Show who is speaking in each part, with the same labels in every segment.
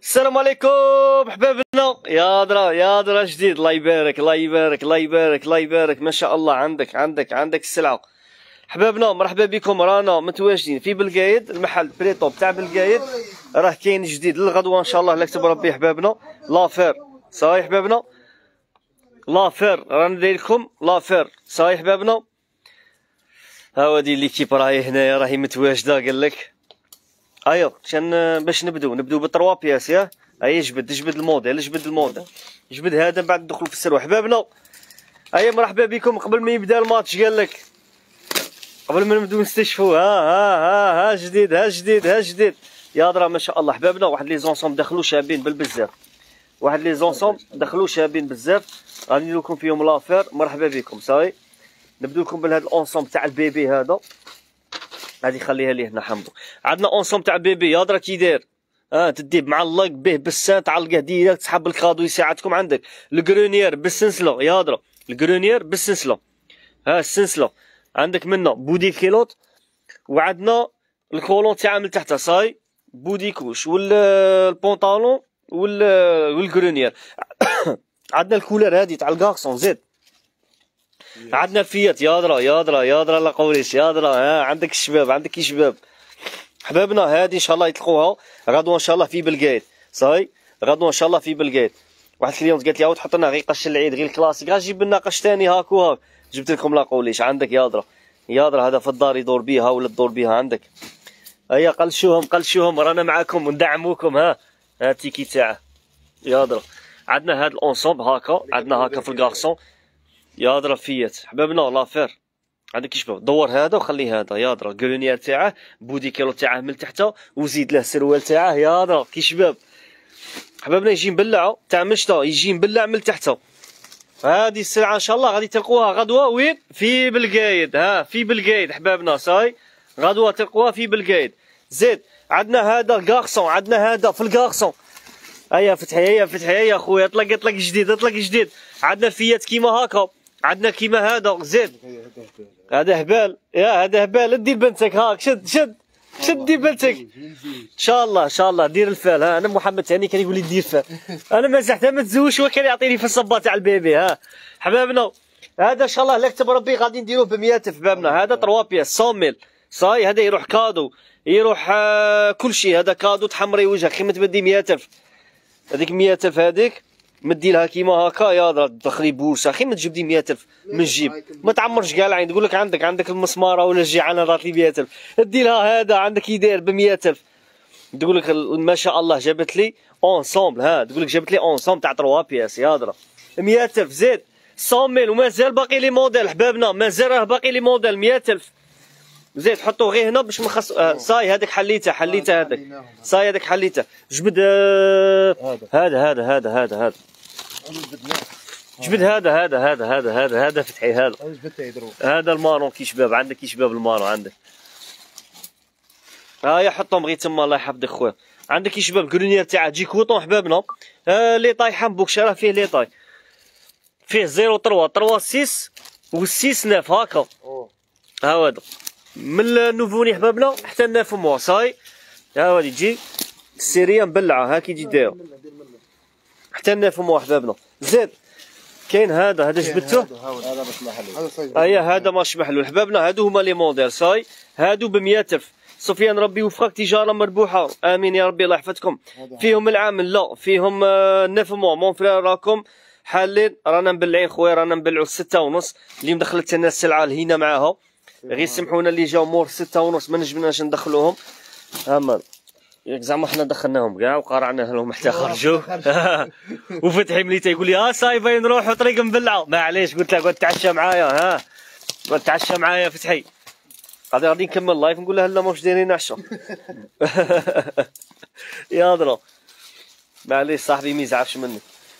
Speaker 1: السلام عليكم حبابنا. يا درا جديد. الله يبارك الله يبارك الله يبارك الله يبارك. ما شاء الله عندك السلعه حبابنا. مرحبا بكم. رانا متواجدين في بلقايد، المحل بريطو تاع بلقايد. راه كاين جديد للغدوه ان شاء الله لا كتب ربي حبابنا. لافير صاي حبابنا، لافير رانا داير لكم لافير صاي حبابنا. هاودي ليكيب راهي هنايا، راهي متواجده. قال لك ايوا باش نبدو بالتروا بياس. يا ايا جبد الموديل، جبد هذا بعد ندخلوا في السروح حبابنا. ايا مرحبا بكم. قبل ما يبدا الماتش قال لك، قبل ما نبداو نستشفوا، ها جديد يا درا ما شاء الله حبابنا. واحد لي زونسوم دخلوا شابين بالبزاف، غادي ندير لكم فيهم لافير. مرحبا بكم. صاي نبدو لكم بهذا الاونسوم تاع البيبي هذا. غادي خليها لي هنا حمضو. عندنا اونسوم تاع بيبي يا درا كي داير. تدي معلق به بالسان، تعلقه ديريكت تسحب الكادو يساعدكم. عندك الكرونيير بالسنسله يا درا، الكرونيير بالسنسله. السنسله عندك منه بودي كيلوت، وعندنا الكولون تاعها من تحت صاي بودي كوش، والبونطالون والكرونيير. عندنا الكولر هادي تاع الكاكسون زيد. عندنا الفيات يا درا لا قوليش يا درا. عندك الشباب، عندك كي شباب حبابنا. هادي ان شاء الله يطلقوها غدوه ان شاء الله في بلقايد. صاي غدوه ان شاء الله في بلقايد. واحد الكليونت قالت لي عاود حط لنا غير قش العيد، غير الكلاسيك. جيب لنا قش ثاني هاك وهاك. جبت لكم لا قوليش. عندك يا درا هذا في الدار يدور بيها ولا تدور بيها. عندك هيا قلشوهم رانا معاكم وندعموكم. ها التيكي تاعه يا درا. عندنا هاد الاونسومبل هاكا، عندنا هاكا في الكارسون يا درا فيات حبابنا. لافير عندك كي شباب. دور هذا وخلي هذا يا درا. كولونيير تاعه بودي كيلو تاعه من تحت، وزيد له السروال تاعه يا درا كي شباب حبابنا. يجي مبلعه تاع مشطه، يجي مبلع من تحت. هذه السلعه ان شاء الله غادي تلقوها غدوه وين؟ في بلقايد. في بلقايد حبابنا. صاي غدوه تلقوها في بلقايد. زيد عندنا هذا كارسون، عندنا هذا في الكارسون. هيا فتحي يا خويا. اطلق جديد. عندنا فيات كيما هاكا، عندنا كيما هذا. زيد هذا هبال. هذا هبال. دير بنتك هاك. شد دير بنتك ان شاء الله. دير الفال. انا محمد ثاني كان يقول لي دير فال. انا مازال ما تزوجش، هو كان يعطيني في الصبا تاع البيبي. حبابنا هذا ان شاء الله لا كتب ربي غادي نديروه ب 100 حبابنا. هذا 3 بياس 100,000 صاي. هذا يروح كادو، يروح كل شيء. هذا كادو تحمري وجهك خي ما تبدي 100,000. هذيك 100,000 هذيك مدي لها كيما هكا يا درا. تدخلي بورصه خي ما تجيب لي 100,000 من الجيب. ما تعمرش كاع العين. تقول لك عندك المسماره ولا الجيعانه دارت لي 100,000. دي لها هذا عندك يدير ب 100,000. تقول لك ما شاء الله جابت لي اونسومبل. تقول لك جابت لي اونسومبل تاع 3 بياس يا درا 100,000. زيد 100,000 ومازال باقي لي موديل حبابنا. مازال راه باقي لي موديل 100,000. زيد حطوا غير هنا باش ما خص. صاي هذاك حليته هذاك. صاي هذاك حليته. جبد هذا جبد هذا فتحي. هذا المارون كي شباب. عندك كي شباب المارون عندك. هيا حطهم غير تما الله يحفظك خويا. عندك كي شباب كرونيير تاعها تجي كوطون حبابنا. لي طاي حنبوكشه راه فيه لي طاي، فيه 03 6 و 6 9 هاكا. هاذا من النوفوني حبابنا حتى 9 موا. صاي هاودي تجي السيريه مبلعه. كي تجي دايره حتى 9 موا حبابنا. زيد كاين هذا جبدته.
Speaker 2: هذا باش محلول.
Speaker 1: هذا ماش محلول حبابنا. هادو هما لي موديل. صاي هادو ب 100,000. سفيان ربي يوفقك، تجاره مربوحه. امين يا ربي الله يحفظكم. فيهم العام لا فيهم 9 موا. مون فرير راكم حالين. رانا مبلعين خويا، رانا مبلعوا 6:30. اللي مدخلت لنا السلعه لهينا معاها. غير سمحونا اللي جاو مور 6:30 ما نجمناش ندخلوهم. زعما حنا دخلناهم كاع وقرعنا لهم حتى خرجوا. وفتحي ملي تيقول لي صاي باغي نروحوا طريق مبلعه. معليش قلت له تعشى معايا. تعشى معايا فتحي. غادي نكمل لايف نقول لها لا ماش دايرين عشا. يا درا معليش صاحبي ما يزعفش مني.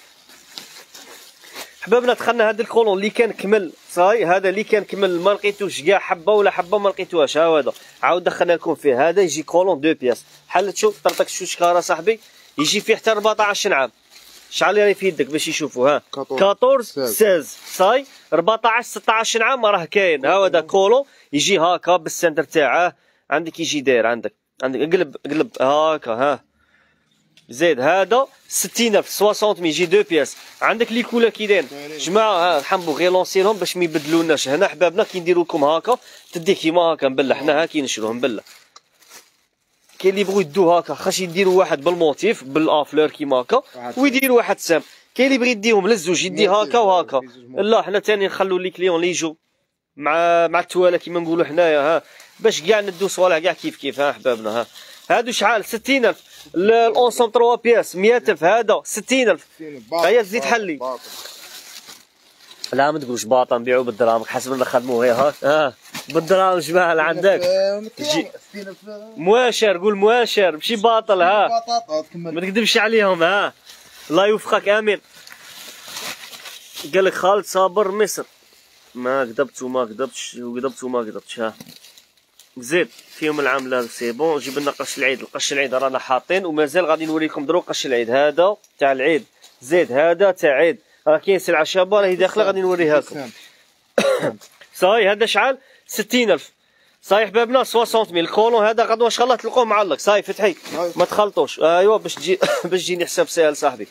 Speaker 1: حبابنا دخلنا هذا الكولون اللي كان كمل. صاي هذا اللي كان كمل ما لقيتوش كاع حبه ولا حبه ما لقيتوهاش. هذا عاود دخلنا لكم فيه. هذا يجي كولون 2 بياس. حل تشوف طرطك شوشكاره صاحبي. يجي فيه حتى 14 عام. شحال راه في يدك باش يشوفوا. 14 16 صاي 14 16 عام راه كاين. هذا كولون يجي هاكا بالسنتر تاعه. عندك يجي داير. عندك قلب هاكا. زيد هذا 60000 60000 يجي دو بياس. عندك لي كولر كي داير جماعه ها حنبو غير لونسيلهم باش ما يبدلوناش. هنا حبابنا كي نديرو لكم هكا تدي كيما هكا مبلة، حنا هاكي نشروه مبلة. كاين اللي يبغوا يدو هكا خاص يديروا واحد بالموتيف بالافلور كيما هكا ويديروا واحد سام. كاين اللي يبغي يديهم للزوج يدي هكا وهكا. لا حنا ثاني نخلو لي كليون اللي يجوا مع التواله كيما نقولوا حنايا ها باش كاع ندو صوالح كاع كيف كيف. ها حبابنا ها هادو شحال 60000 الأونسوم 3 بياس 100000 هذا 60000. هيا تزيد حلي. لا ما تقولش باطا نبيعو بالدراهم حسب ما نخدمو غير ها بالدراهم جماعه اللي عندك مواشر. قول مواشر ماشي باطل ها ما تكذبش عليهم. ها الله يوفقك امين. قال لك خالد صابر مصر ما كذبت وما كذبتش وكذبت وما كذبتش. ها زيد فيهم العامله سي بون. جيب لنا قش العيد. القش العيد رانا حاطين ومازال غادي نوريكم درو قش العيد هذا تاع العيد. زيد هذا تاع عيد راه كاين سلعه شابه راهي داخله غادي نوريها لكم. صاي هذا شحال 60000 صاي حبابنا 60000. الكولون هذا غدوه ان شاء الله تلقوه معلق. صاي فتحي ما تخلطوش. ايوا باش تجي باش تجيني حساب ساهل صاحبي.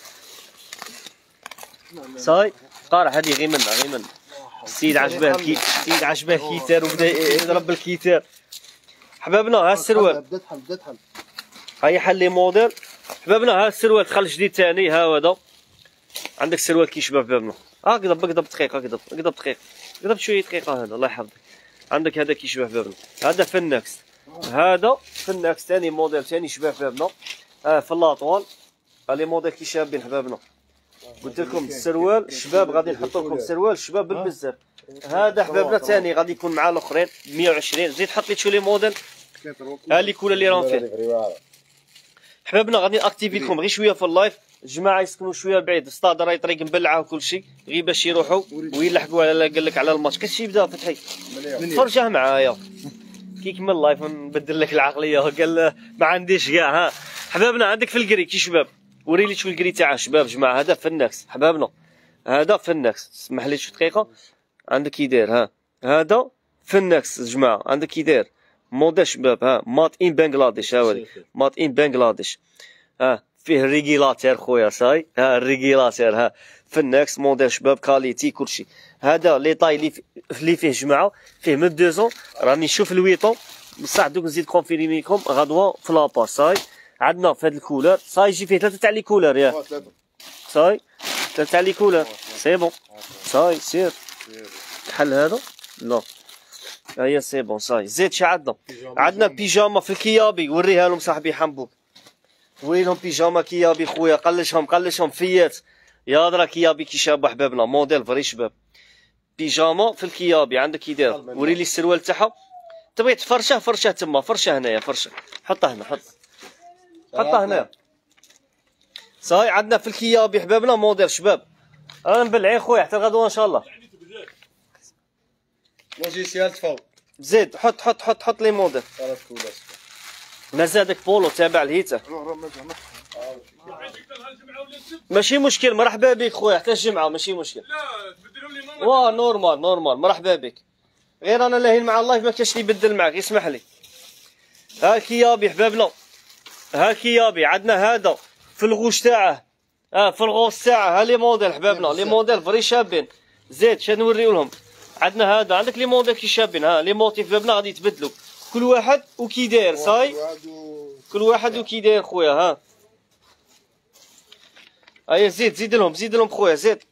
Speaker 1: صاي قارع هذه غير منها السيد عجباه السيد عجباه كيتار وبدا يضرب بالكيتار. حبابنا ها السروال
Speaker 2: بدات حل
Speaker 1: هاي حلي موديل. حبابنا ها السروال دخل جديد ثاني. ها هذا عندك سروال كيشبه حبابنا. قدب دقيقه قدب دقيقه قدب شويه دقيقه. هذا الله يحفظك. عندك هذا كيشبه حبابنا. هذا في النكست. هذا في النكست ثاني موديل ثاني يشبه حبابنا. في اللاطوال لي موديل كي شابين حبابنا. قلت لكم السروال الشباب غادي نحطوا لكم سروال الشباب بالبزاف. هذا حبابنا ثاني غادي يكون مع الاخرين 120. زيد حط لي شويه لي موديل ها لي كولا اللي راهم فيه. حبابنا غادي ناكتيفي لكم غير شويه في اللايف. الجماعه يسكنوا شويه بعيد الصاد راهي طريق مبلعه وكل شيء غير باش يروحوا ويلحقوا على قال لك على الماتش. كاش يبدا فتحي فرجه معايا كي يكمل اللايف نبدل لك العقليه. قال ما عنديش كاع. ها حبابنا عندك في الكري كي شباب وري لي شو الكري تاع شباب جماعه. هذا في النكس حبابنا. هذا في النكس اسمح لي شو دقيقه. عندك كي داير ها هذا في النكس جماعه. عندك كي داير موديل شباب. ها مات ان بنغلاديش. ها ولي مات ان بنغلاديش. ها فيه الريغيلاتير خويا صاي. ها الريغيلاتير ها في النكس موديل شباب كاليتي كلشي. هذا لي طاي اللي فيه جماعه فيه من 2 راني نشوف الويطون بصح دوك نزيد كونفيرميكم غدوه في لاباج. صاي عندنا في هذا الكولر صاي يجي فيه 3 تاع لي كولر. ياك صاي 3 تاع لي كولر سي بون. صاي سير تحل هذا لا هيا سي بون. صاي زيد شي عندنا بيجاما في الكيابي. وريها لهم صاحبي حنبوك. وري لهم بيجاما كيابي خويا. قلشهم فيات يا درا كيابي كي شابه حبابنا موديل فري شباب. بيجاما في الكيابي عندك كي داير. وري لي السروال تاعها. تبغي تفرشه فرشه تما فرشه هنايا فرشه حطها هنا حطها هنا. صاي عندنا في الكيابي حبابنا موديل شباب. انا نبلعي خويا حتى غدوه ان شاء الله.
Speaker 2: لوجيسيال تفاو
Speaker 1: زيد حط لي موديل. مازالك بولو تابع الهيتا ماشي مشكل. مرحبا بك خويا حتى الجمعه ماشي مشكل.
Speaker 3: لا تبدلهم لي
Speaker 1: نورمال مرحبا بك. غير انا لاهين مع اللايف ما كاش اللي يبدل معك اسمح لي. ها كيابي حبابنا. ها كيابي عندنا هذا في الغوش تاعه. في الغوش تاعه. ها لي موديل حبابنا لي موديل فري شابين. زيد شنو نوريو لهم. عندنا هذا عندك لي موديل كي شابين. ها لي موتيف حبابنا غادي يتبدلوا كل واحد وكي داير. صاي كل واحد وكي داير خويا. ها هيا زيد لهم خويا زيد.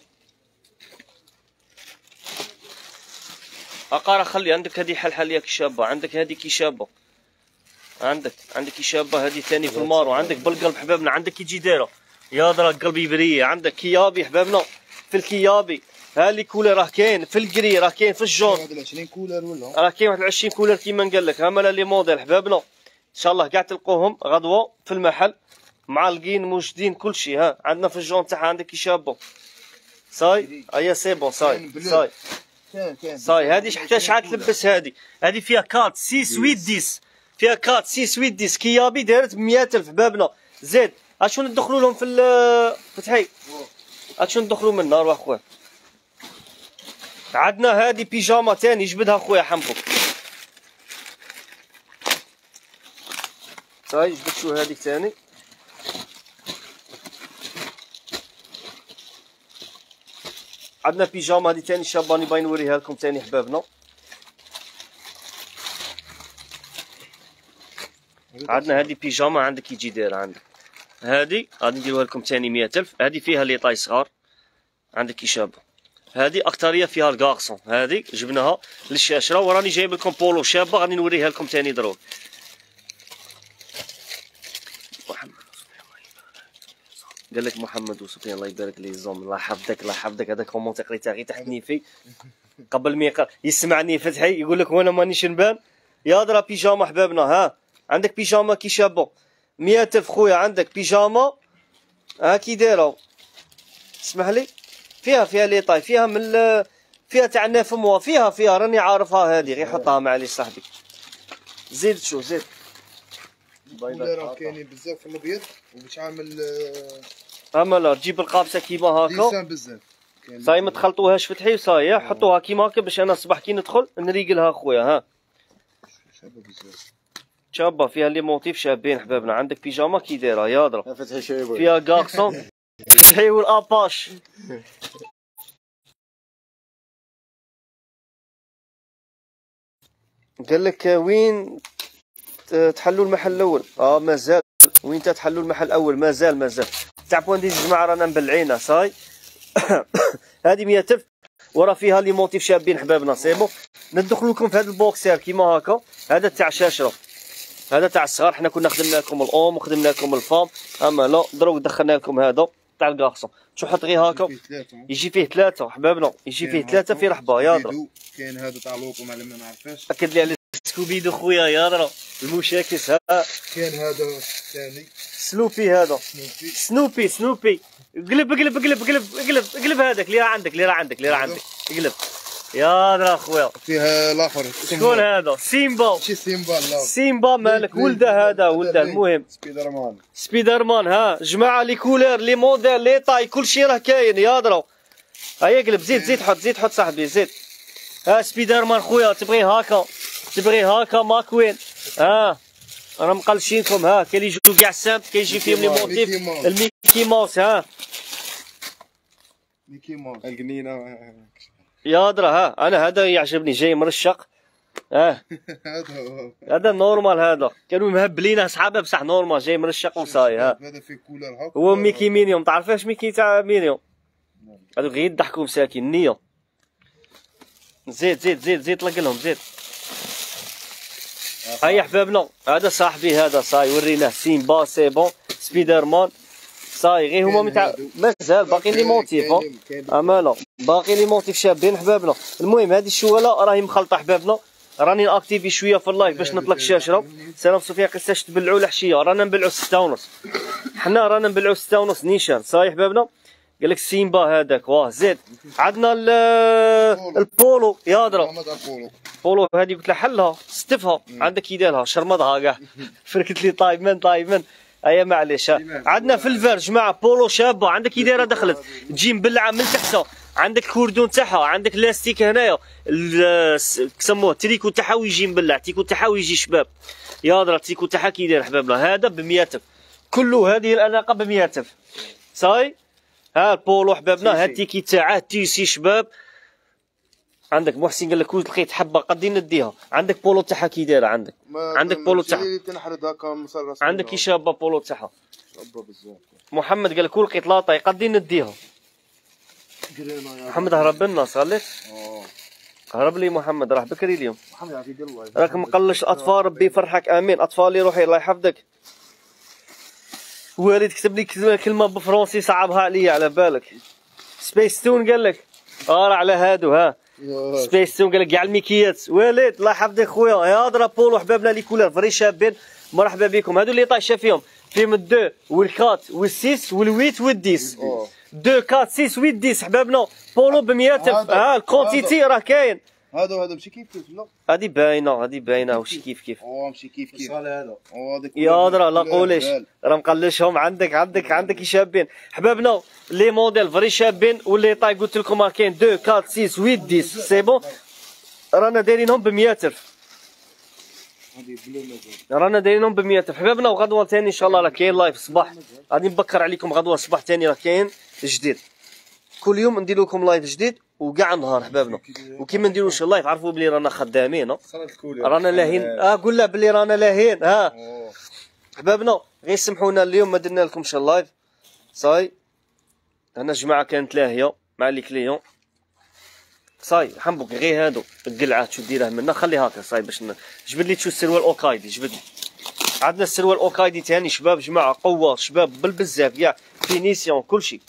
Speaker 1: اقارا خلي عندك هذه حليه كي شابه. عندك هذه كي شابه. عندك كي شابه هذه ثاني في المارو. عندك بالقلب حبابنا. عندك كي تجي دايره يا درا قلبي بريه. عندك كيابي حبابنا في الكيابي. ها لي كولر راه كاين في الكري راه كاين في الجون.
Speaker 2: 20 كولر ولا
Speaker 1: راه كاين واحد 20 كولر كيما قال لك. ها مالا لي موديل حبابنا ان شاء الله كاع تلقوهم غدوه في المحل معلقين موجدين كلشي. ها عندنا في الجون تاعها عندك كي شابه. صاي هيا سي بون. صاي هذه حتى شحال تلبس. هذه فيها 4 6 8 10 فيها 4 6 8 10 كيابي دارت 100000 حبابنا. زيد اشنو ندخلوا لهم في فتحي اشنو ندخلوا من النار واخويا. عندنا هذه بيجاما ثاني جبدها خويا حنبوك. صاي جبد شو هذيك ثاني. عندنا بيجاما هذه ثاني شابه راني باغي نوريها لكم ثاني حبابنا. عندنا هذه بيجاما عندك كيجي دايره عندك هذه غادي نديروها لكم ثاني 100,000. هذه فيها لي طاي صغار عندك كي شابه. هذه اكثريه فيها الكاغسون. هذه جبناها للشاشره وراني جايب لكم بولو شابه غادي نوريها لكم ثاني دروك. قال لك محمد وسفيان الله يبارك لي الزوم الله يحفظك الله يحفظك. هذا كومونتي قريتها غير تحت نيفي قبل ما يسمعني فتحي يقول لك وانا مانيش نبان. يا درا بيجاما حبابنا. ها عندك بيجاما كي شابه 100,000 خويا. عندك بيجاما ها كي دايره اسمح لي فيها لي طاي فيها من فيها تاع 9 موا فيها راني عارفها هذه غير حطها معليش صاحبي. زيد شو زيد
Speaker 2: راه كاينين بزاف في الابيض وباش عامل
Speaker 1: اما لا تجيب القابسه كيما هكا
Speaker 2: لسان بزاف
Speaker 1: صاي ما تخلطوهاش فتحي وصاي حطوها كيما هكا باش انا الصباح كي ندخل نريقلها خويا. ها
Speaker 2: شابه بزاف
Speaker 1: شابه فيها لي موتيف شابين حبابنا. عندك بيجاما كي دايره يا ضرب
Speaker 2: فتحي شايبه
Speaker 1: فيها كاكسون فتحي والاباش. قال لك وين تحلوا المحل الاول؟ مازال وين تحلوا المحل الاول؟ مازال تاع بوان دي الجماعه رانا مبلعينه صاي. هذه 100,000 ورا فيها لي موتيف شابين حبابنا. سي بون ندخلوا لكم في هذا البوكسير كيما هكا. هذا تاع شاشره هذا تاع الصغار. حنا كنا خدمنا لكم الاوم وخدمنا لكم الفام اما لا دروك دخلنا لكم هذا تاع الكاغسون. شو حط غير هكا يجي فيه 3 حبابنا. يجي فيه 3 في رحبه يا درا.
Speaker 2: كاين هذا تاع لوطو ما عرفاش.
Speaker 1: اكد لي على سكوبيدو خويا يا درا المشاكس. ها
Speaker 2: كاين هذا ثاني
Speaker 1: سنوبي. هذا سنوبي قلب هذاك اللي راه عندك قلب يا درا خويا.
Speaker 2: فيها الاخر
Speaker 1: شكون هذا؟ سيمبا.
Speaker 2: ماشي سيمبا لا
Speaker 1: سيمبا مالك ولده هذا ولده. المهم سبيدر مان. ها جماعه لي كولير لي موديل لي طاي كلشي راه كاين يا درا. هيا قلب زيد حط صاحبي زيد. ها سبيدر مان خويا تبغي هاكا ماكوين. ها انا مقلشينكم. ها كاين اللي يجيو كاع السامب كيجي فيهم لي موتيف الميكي ماوس. ها
Speaker 2: ميكي ماوس القنينه
Speaker 1: يا درا. ها انا هذا يعجبني جاي مرشق. هذا نورمال. هذا كانوا مهبلين اصحابه بصح نورمال جاي مرشق وصاي. ها
Speaker 2: هذا في كولر هاك
Speaker 1: هو ميكي مينيوم. تعرفاش ميكي تاع مينيوم هذوك غير يضحكوا مساكين النيه. زيد طلق لهم زيد. هيا حبابنا هذا صاحبي هذا صاي وريناه سيمبا سي بون سبيدر مان صاي غير هما مازال باقي لي موتيف. امانه باقي لي موتيف شابين حبابنا. المهم هذه الشواله راهي مخلطه حبابنا. راني ناكتيفي شويه في اللايف باش نطلق الشاشه. سلام سفيان قساش تبلعوا الحشيه رانا نبلعوا 6:30. حنا رانا نبلعوا 6:30 نيشان صاي حبابنا. قال لك سيمبا هذاك واه زيد. عندنا البولو يا درا. بولو هذه قلت له حلها ستفها عندك كي دارها شرمضها كاع فركت لي طايب من ايا معليش. عندنا في الفير جماعه بولو شابه عندك كي دايره دخلت تجي مبلعه من تحت. عندك الكوردون تاعها عندك لاستيك هنايا كسموه التريكو تاعها ويجي مبلع. التريكو تاعها ويجي شباب يا درا. التريكو تاعها كي داير حبابنا. هذا ب 100,000 كله. هذه الاناقه ب 100,000 صاي. ها البولو حبابنا. ها التيكي تاعه تيسي شباب. عندك محسن قال لك واش لقيت حبه قدي نديها. عندك بولو تاعها كي دايره. عندك بولو تاعها عندك كي شابه بولو تاعها شابه بزاف. محمد قال لك واش لقيت لاطاي قدي نديها. محمد هرب لنا صالح. هرب لي محمد راه بكري اليوم.
Speaker 2: محمد يعطيك الله
Speaker 1: راك مقلش الاطفال ربي يفرحك امين. اطفالي روحي الله يحفظك. والد كتب لي كلمه بالفرنسي صعبها عليا على بالك. سبيس تون قال لك راه على هادو. ها سبيس تون قال لك كاع الميكيات. والد الله يحفظك خويا. يا درا بولو حبابنا لي كولر فري شابين مرحبا بكم. هادو اللي طايشه فيهم الدو والكات والسيس والويت والديس. 2 4 6 8 10 حبابنا. بولو ب 100,000. ها الكونتيتي راه كاين.
Speaker 2: هذا ماشي كيف لا.
Speaker 1: هذه باينه واش كيف.
Speaker 2: ماشي كيف هذا.
Speaker 1: يا درا لا قوليش راه مقلشهم. عندك شابين حبابنا لي موديل فري شابين. واللي طاي قلت لكم راه كاين 2 4 6 8 10 سي بون. رانا دايرينهم ب 100,000. رانا دايرينهم ب 100,000 حبابنا. وغدوه ثاني ان شاء الله راه كاين لايف الصباح غادي نبكر عليكم. غدوه الصباح ثاني راه كاين جديد. كل يوم ندير لكم لايف جديد وكاع النهار حبابنا. وكيما نديرو شي لايف عرفوا بلي رانا خدامين، رانا لاهين. قول له بلي رانا لاهين. حبابنا غير سمحونا اليوم ما درنا لكمش اللايف صاي. هنا الجماعه كانت لاهيه مع لي كليون صاي. حنبوك غير هادو القلعه شو ديره منا خلي هكا صاي باش جبد لي تشوف السروال اوكايدي. جبد لي عندنا السروال اوكايدي ثاني شباب جماعه قوه شباب بالبزاف كاع فينيسيون كلشي.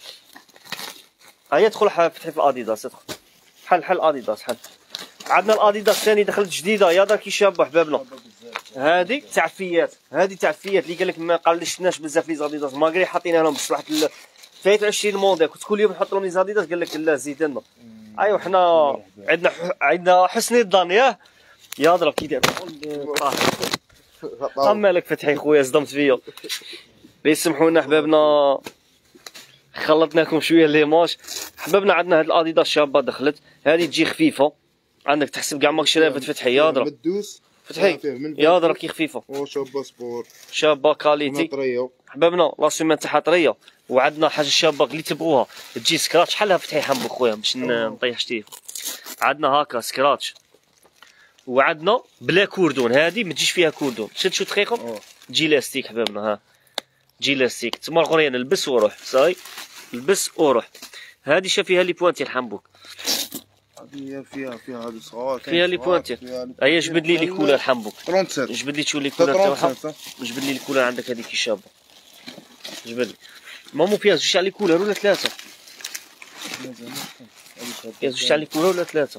Speaker 1: هيا ادخل فتحي في الاديداس. ادخل حل اديداس حل. عندنا الاديداس ثاني دخلت جديده يا دار كي شابه حبابنا. هذه تاع فيات، هذه تاع فيات اللي قال لك ما قال لي شفناش بزاف لي زاديداس ماغري حاطينها لهم بس واحد فايت 20 موديل. كنت كل يوم نحط لهم لي زاديداس قال لك لا زيد لنا. ايوا حنا عندنا حسن الظن ياه يا ضرب كي داير. مالك فتحي خويا صدمت فيا. يسمحونا حبابنا خلطناكم شويه ليماج حبابنا. عندنا هاد الاديداس شابه دخلت، هذه تجي خفيفه عندك تحسب كاع ماك شرافه فتحي يا ضرب فتحي يا ضرب كي خفيفه.
Speaker 2: شابه سبور
Speaker 1: شابه كاليتي حبابنا لا سيمان تاعها طريه. وعندنا حاجه شابه اللي تبغوها تجي سكراتش حلها فتحي حنبو خويا باش نطيح شتيه. عندنا هكا سكراتش وعندنا بلا كوردون. هذه ما تجيش فيها كوردون. شد شو دقيقه تجي لاستيك حبابنا. ها تجي لاستيك تما الغريان لبس وروح صاي لبس وروح. هذه شا فيها لي بوانتي الحنبوك.
Speaker 2: هذه فيها هذه صغار
Speaker 1: فيها لي بوانتي. هيا جبد لي كولر الحنبوك.
Speaker 2: 37
Speaker 1: جبد لي تشوف لي كولر تاعها. جبد لي الكولر عندك هذيك شابه. جبد لي مامو فيها زوج تاع لي كولر ولا ثلاثه؟ فيها زوج تاع لي كولر ولا ثلاثه؟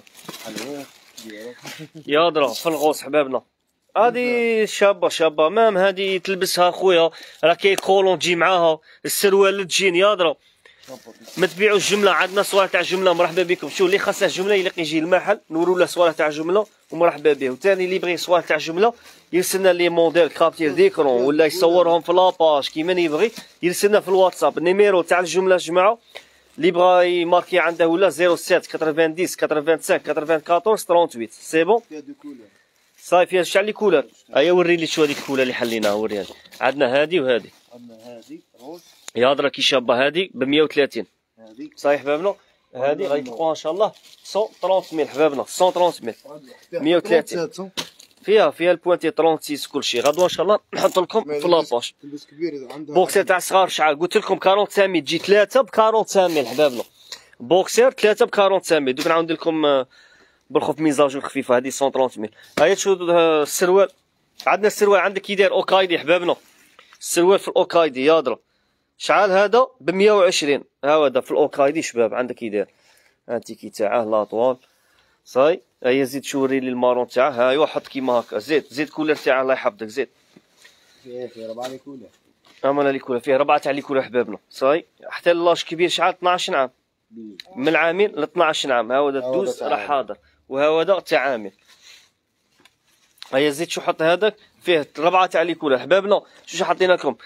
Speaker 1: يا ضرا في الغوص حبابنا. هذه شابه مام هذه تلبسها خويا راه كاين كولون تجي معاها السروال تجين يا ضرا. ما تبيعوا الجمله. عندنا صوالح تاع جمله مرحبا بكم. شوف اللي خاصه جمله يلقى يجي المحل نوروا له صوالح تاع جمله ومرحبا به. وثاني اللي يبغي صوالح تاع جمله يرسلنا لي موديل كابتير ديكرون ولا يصورهم في لاباج كيما يبغي يرسلنا في الواتساب. النيميرو تاع الجمله جماعه اللي بغى يماركي عنده ولا 07 90 85 94 38 سي بون. صاي فيها شحال لي كولر. هيا وري لي شو هذيك الكولر اللي حليناها وريها. عندنا هذه وهذه.
Speaker 2: عندنا هذه روج
Speaker 1: يا درا كي شابه هذه ب 130 صاي حبابنا. هذه غيتلقوها ان شاء الله 130000 حبابنا 130000 130 فيها البوانتي 36 كلشي. غدوه ان شاء الله نحط لكم في لاباج. بوكسير تاع الصغار شحال قلت لكم 45000 تجي 3 ب 45000 حبابنا. بوكسير 3 ب 45000. دوك نعاود لكم بالخوف ميزاجو خفيفه هذه 130000. هيا تشوف السروال. عندنا السروال عندك كي داير اوكايدي حبابنا. السروال في الاوكايدي يا درا شحال هذا ب 120. ها هذا في الاوكايدي شباب عندك كي داير. هانتيكي تاعه لاطوال صاي. هيا زيد شوري لي المارون تاعه. ها ايوا حط كيما هكا. زيد كولر تاعه الله يحفظك. زيد
Speaker 2: فيه 4 لي كولر.
Speaker 1: اما لي كولر فيه 4 تاع لي كولر حبابنا صاي. حتى اللاش كبير شحال 12 عام من عامين ل 12 عام. ها هو الدوس راه حاضر وها هذا تاع عامين. هيا زيد شو حط هذاك فيه 4 تاع لي كولر حبابنا. شو حطينا لكم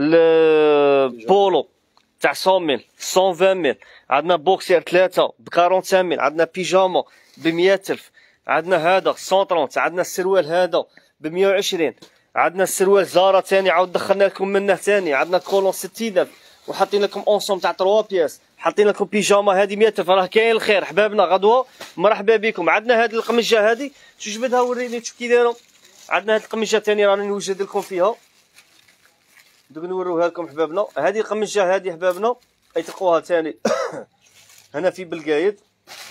Speaker 1: البولو تاع 100000 120000. عندنا بوكسير 3 ب 45000. عندنا بيجاما ب 100000. عندنا هذا 130. عندنا السروال هذا ب 120. عندنا السروال زارا ثاني عاود دخلنا لكم منه ثاني. عندنا كولون 60000 وحاطين لكم اونسوم تاع 3 بياس. حاطين لكم بيجاما هذه 100000. راه كاين الخير حبابنا غدوه مرحبا بكم. عندنا هذه القمجه هذه شو جبدها وريني تشوف كي دايره. عندنا هذه القمجه ثاني راني نوجد لكم فيها دوك نوروها لكم حبابنا. هذه القمجه هذه حبابنا اي تلقوها ثاني هنا في بلقايد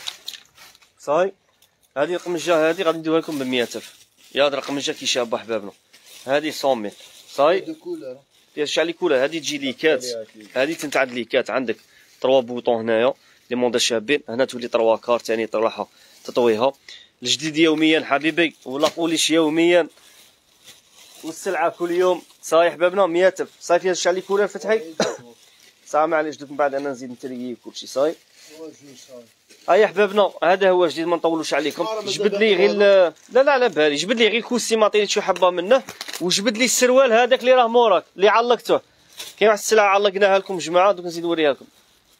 Speaker 1: صاي. هذه القمجه هذه غادي نديروها لكم ب 100000 يا درا. قمجه كي شابه حبابنا. هذه 100000 صاي. فيها شحال لي كولر. هذه تجي ليكات. هذه تنتعد ليكات عندك 3 بوطون هنايا لي موندا شابين. هنا تولي 3 كار ثاني تروحها تطويها. الجديد يوميا حبيبي ولا قوليش يوميا والسلعه كل يوم صاي حبابنا 100000 صاي. فيها شحال لي كولر فتحي صاي. معليش دوك من بعد انا نزيد نتريي كلشي صاي. هيا حبابنا هذا هو جديد ما نطولوش عليكم. جبد لي غير لا على بالي. جبد لي غير الكوسي ما عطينيش شي حبه منه. وجبد لي السروال هذاك اللي راه موراك اللي علقته. كاين واحد السلعه علقناها لكم جماعه دوك نزيد نوريها لكم.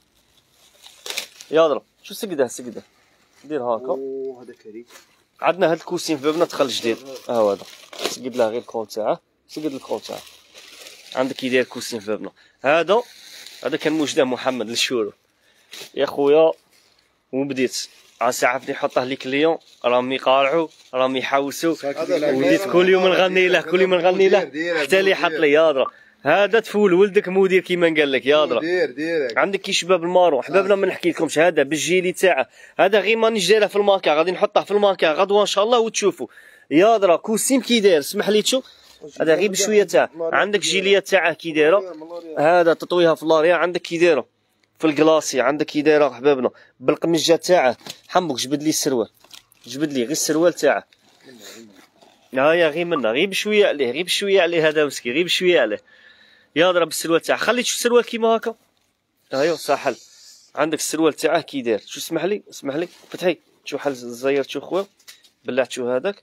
Speaker 1: يا ضرب شو سقده دير هاكا.
Speaker 2: هذا كريم.
Speaker 1: عندنا هاد الكوسين في بابنا دخل جديد. ها هو هذا سقد له غير الكول تاعه. سقد الكول تاعه. عندك كي داير كوسين في بابنا. هذا كان موجده محمد للشورو. يا خويا وبديت عرفتي نحطه لي كليون راهم يقارعوا راهم يحوسوا وديت كل يوم نغني له كل يوم نغني له حتى اللي حط لي يا درا هذا تفول ولدك مدير كيما قال لك يا درا عندك كي شباب المارون حبابنا ما نحكي لكمش هذا بالجيلي تاعه هذا غير مانيش دايره في الماركه غادي نحطه في الماركه غدوه ان شاء الله وتشوفوا يا درا كوسيم كي داير اسمح لي تشوف هذا غير بشويه تاعه عندك جيليه تاعه كي دايره هذا تطويها في لاريا عندك كي دايره في الكلاصي عندك كي دايره حبابنا بالقمجه تاعه حمك جبد لي السروال جبد لي غير السروال تاعه هايا غير منا غير بشويه عليه غير بشويه عليه هذا مسكين غير بشويه عليه يا ضرب السروال تاعه خلي تشوف السروال كيما هكا هايا ساحل عندك السروال تاعه كي داير شو اسمح لي فتحي تشوف حل الزير تشوف خويا بالله تشوف هذاك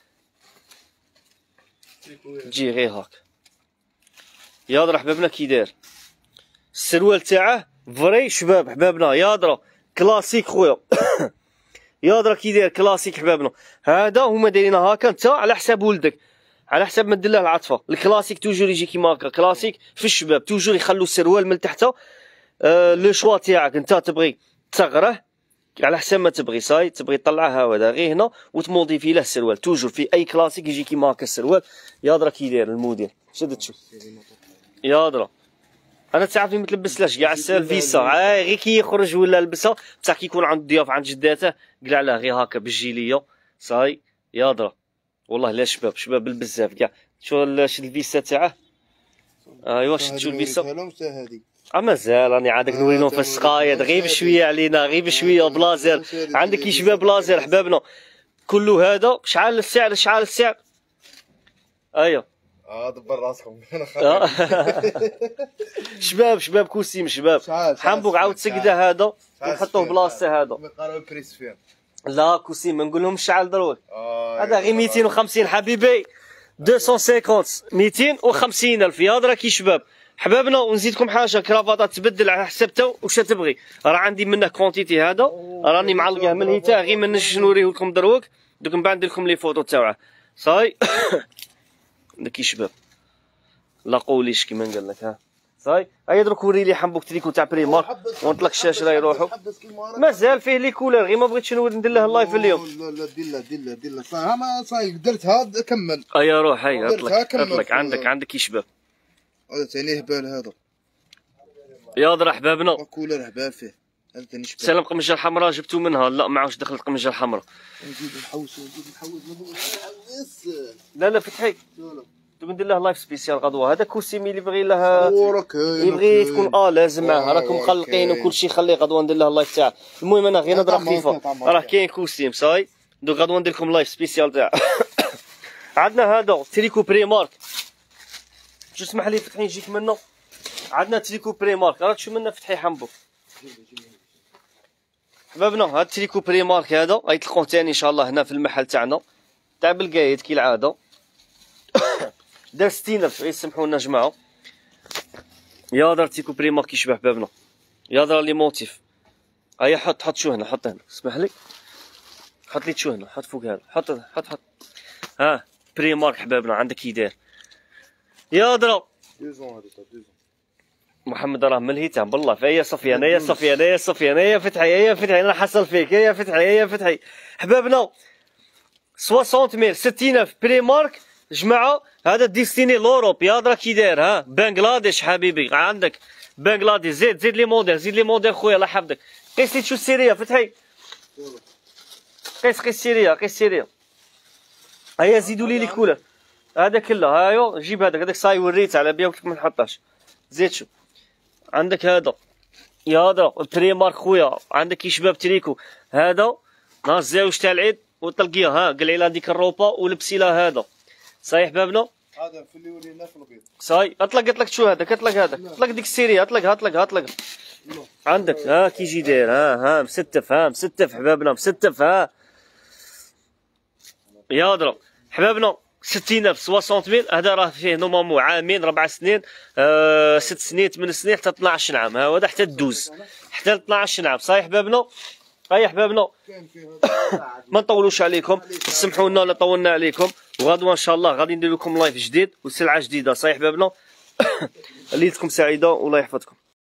Speaker 1: تجي غير هاك يا ضرب حبابنا كي داير السروال تاعه فري شباب حبابنا يادرا كلاسيك خويا يادرا كي داير كلاسيك حبابنا هذا هما دايرينها هاكا انت على حساب ولدك على حساب ما دير له العطفه الكلاسيك توجور يجي كيما هاكا كلاسيك في الشباب توجور يخلوا السروال من تحت لو شوا تاعك انت تبغي تصغره على حساب ما تبغي صاي تبغي تطلعها هذا غير هنا وتموديفي له السروال توجور في اي كلاسيك يجي كيما هاكا السروال يادرا كي داير الموديل شد تشوف يادرا انا تعرفني متلبسلاش كاع السالفيسا غير كي يخرج ولا لبسها بصح كي يكون عند ضياف عند جداته قلع له غير هكا بالجيليه صاي يادرا والله لا شباب بالبزاف كاع شو شد الفيسا تاعه ايوا شد شو الفيسا مازال راني عادك نوريلهم في السقايد غير بشويه علينا غير بشويه بلازر عندك كي شباب بلازر حبابنا كله هذا شحال السعر ايوا
Speaker 2: دبر راسكم
Speaker 1: شباب كوسيم شباب حنبوك عاود سقده هذا ونحطوه بلاصته هذا لا كوسيم ما نقول لهمش شحال دروك هذا غير 250 حبيبي 250 250 الف يا درا كي شباب حبابنا ونزيدكم حاجه كرافاطات تبدل على حسب تو واش تبغي راه عندي منه كونتيتي هذا راني معلقه من هيتا غير ما نجمش نوريه لكم دروك دوك من بعد ندير لكم لي فوتو تاعه صاي كي شباب لا قوليش كيما قال لك ها صاي هيا دروك وري لي حنبوك تريكو تاع بريمار ونطلق الشاشه راه يروحوا مازال فيه لي كولور غير ما بغيتش ندير له اللايف اليوم
Speaker 2: لا دير له صاي درتها كمل
Speaker 1: هيا روح هيا اطلق عندك كي شباب
Speaker 2: هذا ثاني هبال هذا
Speaker 1: يا درا حبابنا
Speaker 2: كولر هبال فيه هذا ثاني شباب
Speaker 1: سلام القمجه الحمراء جبتو منها لا ما عاودش دخلت القمجه الحمراء
Speaker 2: نزيد نحوس
Speaker 1: لا فتحي دوك ندير له لايف سبيسيال غدوه هذا كوسيمي اللي يبغي له يبغي تكون لازم معاه راكم مخلقين وكلشي خليه غدوه ندير له اللايف تاعه المهم انا غير نهضره خفيفه راه كاين كوسيم صاي دوك غدوه ندير لكم لايف سبيسيال تاع عندنا هذا تريكو بريمارك شو اسمح لي فتحي نجيك منه عندنا تريكو بريمارك راك شو منه فتحي حنبو حبابنا هاد تريكو بريمارك هذا غيتلقوه ثاني ان شاء الله هنا في المحل تاعنا تاع بالقايد كي العاده دار 60000 غير سمحوا لنا جماعه يا دار تريكو بريمارك كيشبه حبابنا يا دار لي موتيف هيا حط شو هنا حط هنا اسمح لي حط لي شو هنا حط فوق هذا حط ها بريمارك حبابنا عندك كي داير يا درا محمد راه ملهيتها بالله فيا صفيان يا فتحي انا حصل فيك يا فتحي حبابنا 60000 60000 بريمارك جماعه هذا ديستيني لوروب يا درا كي داير ها بنغلاديش حبيبي عندك بنغلاديش زيد لي موديل خويا الله يحفظك قيس لي تشوف سيريا فتحي قيس سيريا هيا زيدوا لي كولر هذا كله هايو جيب هذاك صاي وريت على بيا وقتك ما نحطهاش زيد شوف عندك هذا يا هذا بريمارك خويا عندك كي شباب تريكو هذا نهار الزاوج تاع العيد وطلقيه ها قلعي لها ديك الروبه ولبسي لها هذا صايح بابنا
Speaker 2: هذا في اللي وريناه في البيض
Speaker 1: صاي اطلق شو هذاك اطلق ديك السيريه اطلق عندك ها كي يجي داير ها مستف حبابنا مستف ها يا درا حبابنا 60000 60000 هذا راه فيه نورمالمون عامين 4 سنين 6 سنين 8 سنين حتى 12 عام هذا حتى تدوز حتى 12 عام صحيح حبابنا هيا حبابنا ما نطولوش عليكم سمحوا لنا لا طولنا عليكم وغدوه ان شاء الله غادي ندير لكم لايف جديد وسلعه جديده صحيح حبابنا ليلتكم سعيده والله يحفظكم.